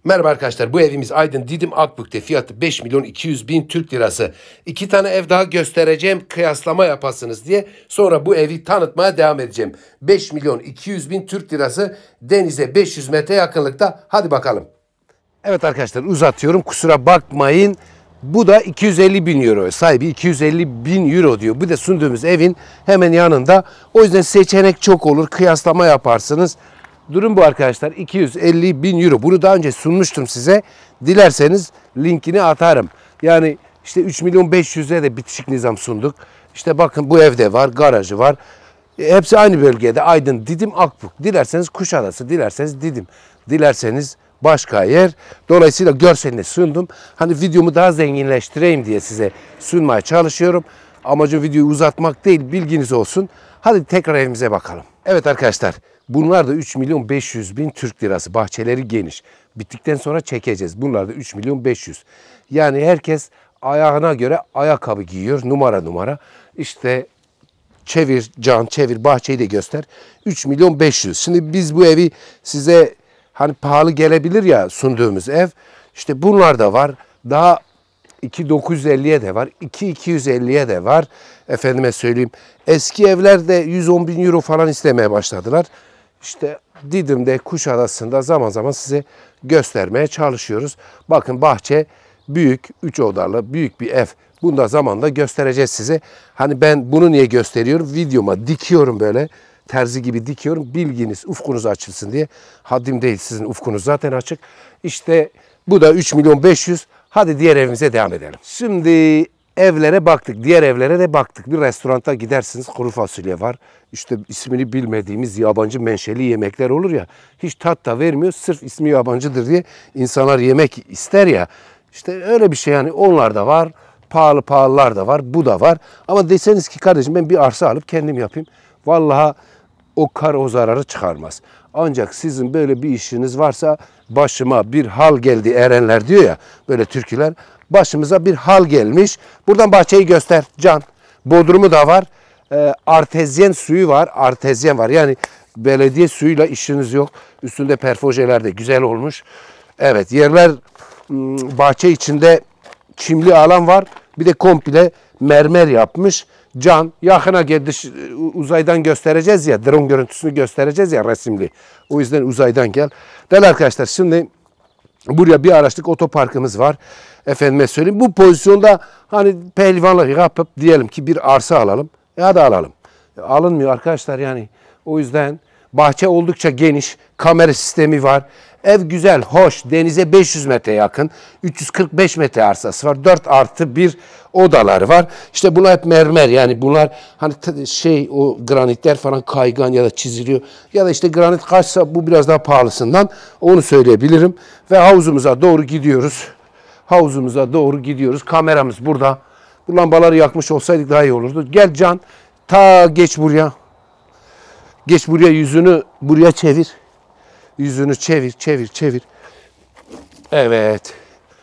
Merhaba arkadaşlar, bu evimiz Aydın Didim Akbük'te, fiyatı 5.200.000 Türk Lirası. 2 tane ev daha göstereceğim, kıyaslama yapasınız diye. Sonra bu evi tanıtmaya devam edeceğim. 5.200.000 Türk Lirası, denize 500 metre yakınlıkta. Hadi bakalım. Evet arkadaşlar, uzatıyorum, kusura bakmayın. Bu da 250.000 euro. Sahibi 250.000 euro diyor. Bu da sunduğumuz evin hemen yanında. O yüzden seçenek çok olur, kıyaslama yaparsınız. Durum bu arkadaşlar, 250.000 euro. Bunu daha önce sunmuştum size. Dilerseniz linkini atarım. Yani işte 3.500.000'e de bitişik nizam sunduk. İşte bakın, bu evde var, garajı var. Hepsi aynı bölgede. Aydın, Didim, Akbük. Dilerseniz Kuşadası, dilerseniz Didim, dilerseniz başka yer. Dolayısıyla görselini sundum. Hani videomu daha zenginleştireyim diye size sunmaya çalışıyorum. Amacım videoyu uzatmak değil, bilginiz olsun. Hadi tekrar evimize bakalım. Evet arkadaşlar, bunlar da 3.500.000 Türk Lirası. Bahçeleri geniş. Bittikten sonra çekeceğiz. Bunlar da 3.500.000. Yani herkes ayağına göre ayakkabı giyiyor. Numara numara. İşte çevir Can, çevir, bahçeyi de göster. 3.500.000. Şimdi biz bu evi size hani pahalı gelebilir ya, sunduğumuz ev. İşte bunlar da var. Daha 2.950'ye de var. 2.250'ye de var. Efendime söyleyeyim. Eski evlerde 110.000 euro falan istemeye başladılar. İşte Didim'de, Kuşadası'nda zaman zaman size göstermeye çalışıyoruz. Bakın, bahçe büyük, 3 odalı büyük bir ev. Bunu da zamanla göstereceğiz size. Hani ben bunu niye gösteriyorum? Videoma dikiyorum böyle. Terzi gibi dikiyorum. Bilginiz, ufkunuz açılsın diye. Haddim değil, sizin ufkunuz zaten açık. İşte bu da 3.500.000. Hadi diğer evimize devam edelim. Şimdi evlere baktık. Diğer evlere de baktık. Bir restoranta gidersiniz. Kuru fasulye var. İşte ismini bilmediğimiz yabancı menşeli yemekler olur ya. Hiç tat da vermiyor. Sırf ismi yabancıdır diye insanlar yemek ister ya. İşte öyle bir şey yani. Onlar da var. Pahalılar da var. Bu da var. Ama deseniz ki kardeşim, ben bir arsa alıp kendim yapayım. Vallahi o kar o zararı çıkarmaz. Ancak sizin böyle bir işiniz varsa, başıma bir hal geldi erenler diyor ya, böyle türküler. Başımıza bir hal gelmiş. Buradan bahçeyi göster Can. Bodrumu da var. Artezyen suyu var. Artezyen var. Yani belediye suyuyla işiniz yok. Üstünde perfojeler de güzel olmuş. Evet, yerler bahçe içinde çimli alan var. Bir de komple mermer yapmış. Can, yakına geldi, uzaydan göstereceğiz ya, drone görüntüsünü göstereceğiz ya, resimli. O yüzden uzaydan gel. Değerli arkadaşlar, şimdi buraya bir araçlık otoparkımız var. Efendime söyleyeyim, bu pozisyonda hani pehlivanlık yapıp diyelim ki bir arsa alalım. Hadi alalım. Alınmıyor arkadaşlar yani. O yüzden bahçe oldukça geniş, kamera sistemi var. Ev güzel, hoş, denize 500 metre yakın, 345 metre arsası var, 4+1 odaları var. İşte bunlar hep mermer, yani bunlar hani o granitler falan kaygan ya da çiziliyor. Ya da işte granit kaçsa bu biraz daha pahalısından, onu söyleyebilirim. Ve havuzumuza doğru gidiyoruz. Havuzumuza doğru gidiyoruz. Kameramız burada. Bu lambaları yakmış olsaydık daha iyi olurdu. Gel Can, geç buraya. Geç buraya, yüzünü buraya çevir. Yüzünü çevir. Evet.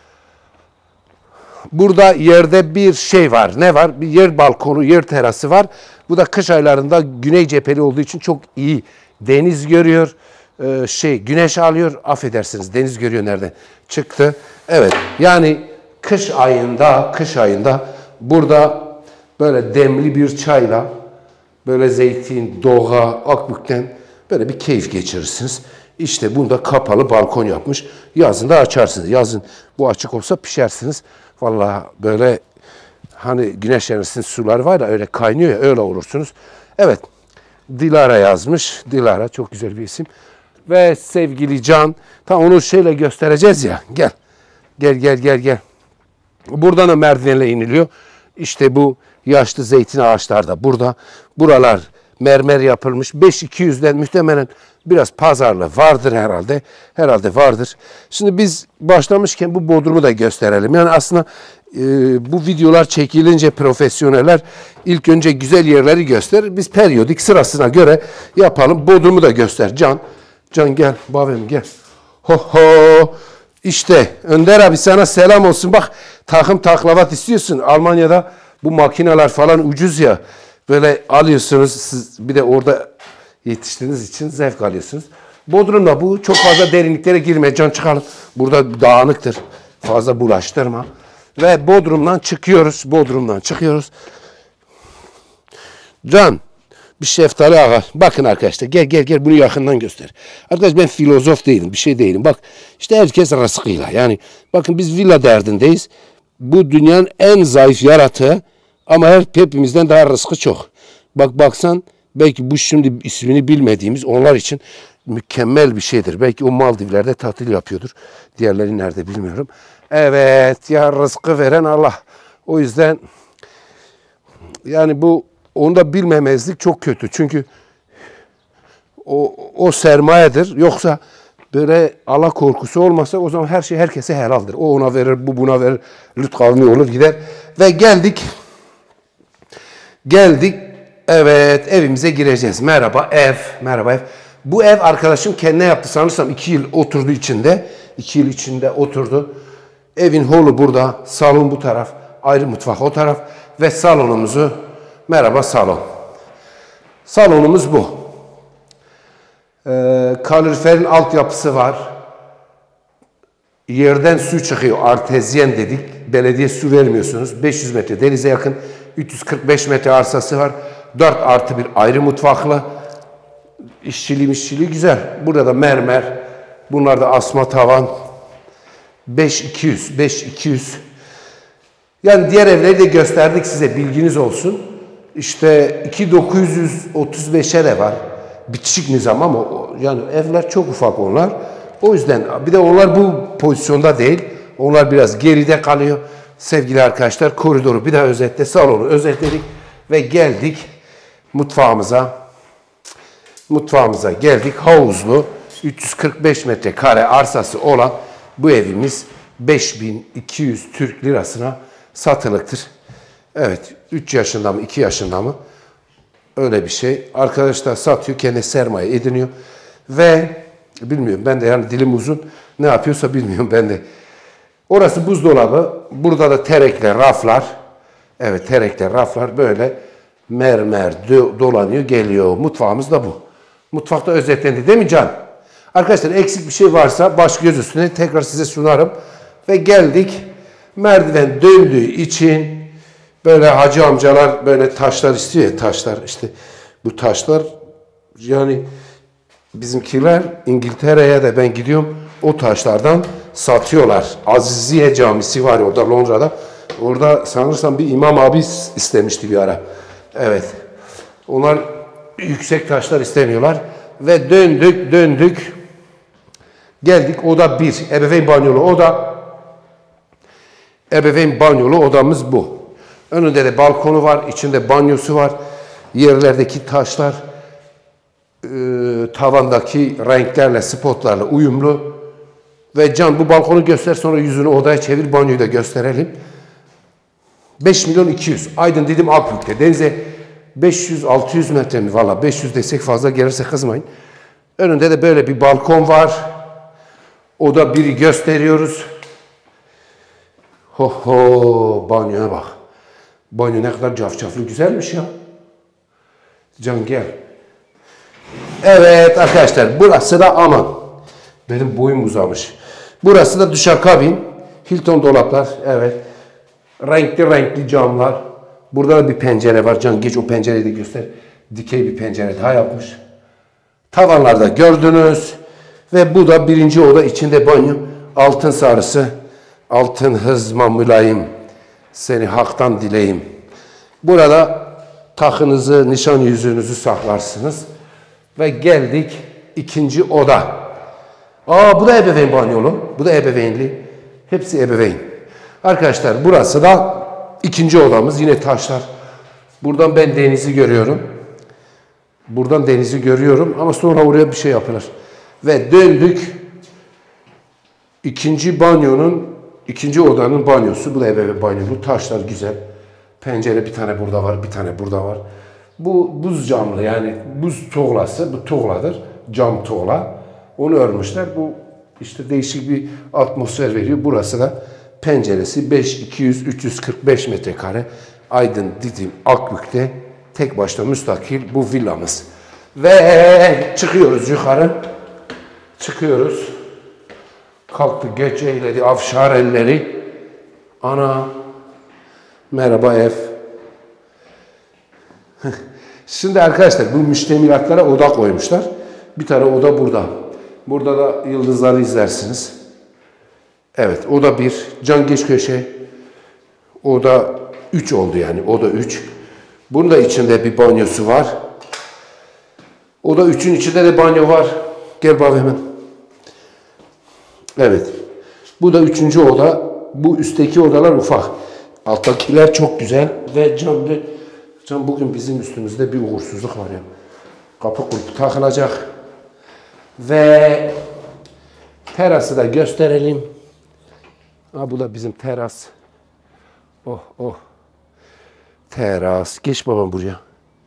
Burada yerde bir şey var. Ne var? Bir yer balkonu, yer terası var. Bu da kış aylarında güney cepheli olduğu için çok iyi. Deniz görüyor. Güneş alıyor. Affedersiniz, deniz görüyor nereden çıktı. Evet. Yani kış ayında burada böyle demli bir çayla, böyle zeytin, doğa, Akbük'ten böyle bir keyif geçirirsiniz. İşte bunda kapalı balkon yapmış. Yazın da açarsınız. Yazın bu açık olsa pişersiniz. Vallahi böyle hani güneş enerjisinin suları var ya, öyle kaynıyor ya, öyle olursunuz. Evet. Dilara yazmış. Dilara çok güzel bir isim. Ve sevgili Can. Tam onu şeyle göstereceğiz ya. Gel. Buradan da merdivenle iniliyor. İşte bu yaşlı zeytin ağaçları da burada. Buralar mermer yapılmış. 5.200'den muhtemelen biraz pazarlı vardır herhalde. Herhalde vardır. Şimdi biz başlamışken bu bodrumu da gösterelim. Yani aslında bu videolar çekilince profesyoneller ilk önce güzel yerleri gösterir. Biz periyodik sırasına göre yapalım. Bodrumu da göster Can. Can gel. Babam gel. Ho. İşte Önder abi, sana selam olsun. Bak, takım taklavat istiyorsun. Almanya'da bu makineler falan ucuz ya. Böyle alıyorsunuz siz, bir de orada yetiştiğiniz için zevk alıyorsunuz. Bodrum'da bu. Çok fazla derinliklere girme. Can çıkalım. Burada dağınıktır. Fazla bulaştırma. Ve Bodrum'dan çıkıyoruz. Bodrum'dan çıkıyoruz. Can. Bir şeftali ağa. Bakın arkadaşlar. Gel bunu yakından göster. Arkadaş ben filozof değilim. Bir şey değilim. Bak işte herkes rızkıyla. Yani bakın biz villa derdindeyiz. Bu dünyanın en zayıf yaratığı ama hepimizden daha rızkı çok. Baksan belki bu şimdi ismini bilmediğimiz onlar için mükemmel bir şeydir. Belki o Maldivler'de tatil yapıyordur. Diğerleri nerede bilmiyorum. Evet ya rızkı veren Allah. O yüzden yani bu onu da bilmemezlik çok kötü. Çünkü o sermayedir. Yoksa böyle Allah korkusu olmasa o zaman her şey herkese helaldir. O ona verir, bu buna verir. Lüt kavmi olur gider. Ve geldik. Evet evimize gireceğiz. Merhaba ev. Bu ev arkadaşım kendine yaptı. Sanırsam 2 yıl oturdu içinde. 2 yıl içinde oturdu. Evin holu burada. Salon bu taraf. Ayrı mutfak o taraf. Ve salonumuzu. Merhaba salon. Salonumuz bu. Kaloriferin altyapısı var. Yerden su çıkıyor. Artezyen dedik. Belediye su vermiyorsunuz. 500 metre denize yakın. 345 metre arsası var. 4+1 ayrı mutfaklı. İşçiliği güzel. Burada da mermer. Bunlar da asma tavan. 5200. Yani diğer evleri de gösterdik size. Bilginiz olsun. İşte 2935'e de var. Bitişik nizam ama yani evler çok ufak onlar. O yüzden bir de onlar bu pozisyonda değil. Onlar biraz geride kalıyor. Sevgili arkadaşlar koridoru bir daha özetle, salonu özetledik ve geldik mutfağımıza. Mutfağımıza geldik. Havuzlu 345 metrekare arsası olan bu evimiz 5200 Türk lirasına satılıktır. Evet 3 yaşında mı 2 yaşında mı öyle bir şey. Arkadaşlar satıyor, kendi sermaye ediniyor ve bilmiyorum ben de yani dilim uzun ne yapıyorsa bilmiyorum ben de. Orası buzdolabı. Burada da terekle raflar. Evet terekle raflar böyle mermer dolanıyor geliyor. Mutfağımız da bu. Mutfakta özetlendi değil mi Can? Arkadaşlar eksik bir şey varsa baş göz üstüne tekrar size sunarım. Ve geldik. Merdiven döndüğü için böyle hacı amcalar böyle taşlar istiyor ya taşlar. İşte bu taşlar yani bizimkiler İngiltere'ye de ben gidiyorum o taşlardan satıyorlar. Aziziye Camisi var orada Londra'da. Orada sanırsam bir imam abi istemişti bir ara. Evet. Onlar yüksek taşlar istemiyorlar. Ve döndük. Geldik oda 1. Ebeveyn banyolu oda. Ebeveyn banyolu odamız bu. Önünde de balkonu var. İçinde banyosu var. Yerlerdeki taşlar tavandaki renklerle, spotlarla uyumlu. Ve Can bu balkonu göster sonra yüzünü odaya çevir banyoyu da gösterelim. 5.200.000 Aydın Didim Akbük'te denize 500-600 metre mi valla 500 desek fazla gelirse kızmayın. Önünde de böyle bir balkon var. Oda 1'i gösteriyoruz. Banyoya bak. Banyo ne kadar cafcaflı güzelmiş ya. Can gel. Evet arkadaşlar burası da aman. Benim boyum uzamış. Burası da duşakabin. Hilton dolaplar. Evet. Renkli camlar. Burada da bir pencere var. Can geç o pencereyi de göster. Dikey bir pencere daha yapmış. Tavanlarda gördünüz. Ve bu da 1. oda içinde banyo. Altın sarısı. Altın hızma mülayim. Seni haktan dileyim. Burada takınızı, nişan yüzüğünüzü saklarsınız. Ve geldik 2. oda. Bu da ebeveyn banyolu. Bu da ebeveynli. Hepsi ebeveyn. Arkadaşlar burası da 2. odamız. Yine taşlar. Buradan ben denizi görüyorum. Buradan denizi görüyorum. Ama sonra oraya bir şey yapılır. Ve döndük. 2. odanın banyosu. Bu da ebeveyn banyolu. Taşlar güzel. Pencere bir tane burada var. Bir tane burada var. Bu buz camlı yani buz tuğlası. Bu tuğladır. Cam tuğla. Onu örmüşler. Bu işte değişik bir atmosfer veriyor. Burası da penceresi 5.200-345 metrekare. Aydın Didim Akbük'te tek başına müstakil bu villamız. Ve çıkıyoruz yukarı. Çıkıyoruz. Kalktı geç eyledi avşar elleri. Ana. Merhaba ev. Şimdi arkadaşlar bu müştemilatlara oda koymuşlar. Bir tane oda burada. Burada da yıldızları izlersiniz. Evet, oda 1. Can geç köşe. Oda 3 oldu yani. Oda 3. Bunun da içinde bir banyosu var. Oda 3'ün içinde de banyo var. Gel bak hemen. Evet. Bu da 3. oda. Bu üstteki odalar ufak. Alttakiler çok güzel. Ve Can bugün bizim üstümüzde bir uğursuzluk var ya. Kapı kulpu takılacak. Ve terası da gösterelim. Ha, bu da bizim teras. Oh oh. Teras. Geç babam buraya.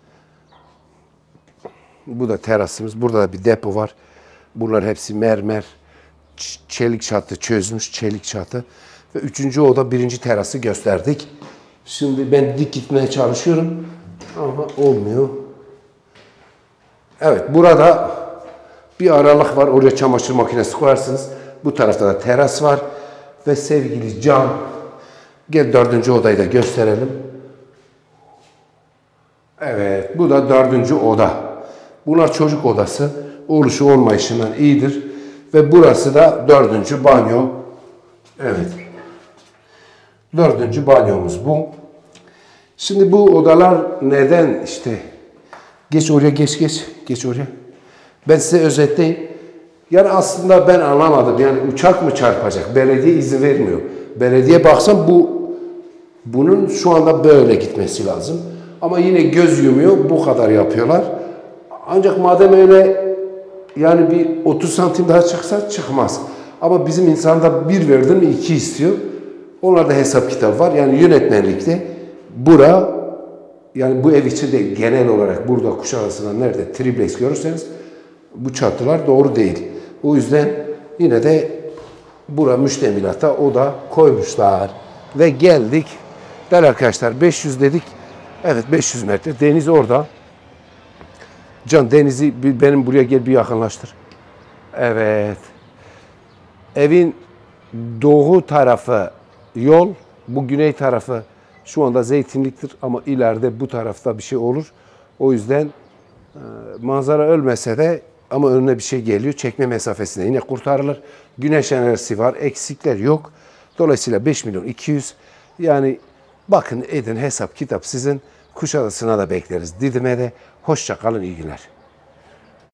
Bu da terasımız. Burada da bir depo var. Bunlar hepsi mermer. Çelik çatı çözmüş. Çelik çatı. Ve 3. oda 1. terası gösterdik. Şimdi ben dik gitmeye çalışıyorum. Ama olmuyor. Evet. Burada bir aralık var. Oraya çamaşır makinesi koyarsınız. Bu tarafta da teras var. Ve sevgili Can, gel 4. odayı da gösterelim. Evet, bu da 4. oda. Bunlar çocuk odası. Oluşu olmayışından iyidir. Ve burası da 4. banyo. Evet. 4. banyomuz bu. Şimdi bu odalar neden işte? Geç oraya, geç oraya. Ben size özetleyeyim. Yani aslında ben anlamadım. Yani uçak mı çarpacak? Belediye izin vermiyor. Belediye baksan bunun şu anda böyle gitmesi lazım. Ama yine göz yumuyor. Bu kadar yapıyorlar. Ancak madem öyle yani bir 30 santim daha çıksa çıkmaz. Ama bizim insanda 1 verdin mi 2 istiyor. Onlarda hesap kitap var. Yani yönetmenlikte yani bu ev için de genel olarak burada Kuşadası'nda nerede triplex görürseniz bu çatılar doğru değil. O yüzden yine de müştemilata oda koymuşlar. Ve geldik. Değerli arkadaşlar 500 dedik. Evet 500 metre. Deniz orada. Can denizi benim buraya gel bir yakınlaştır. Evet. Evin doğu tarafı yol. Bu güney tarafı şu anda zeytinliktir. Ama ileride bu tarafta bir şey olur. O yüzden manzara ölmese de ama önüne bir şey geliyor. Çekme mesafesinde yine kurtarılır. Güneş enerjisi var. Eksikler yok. Dolayısıyla 5.200.000 yani bakın edin hesap kitap sizin. Kuşadası'na da bekleriz. Didim'e de hoşça kalın, iyi günler.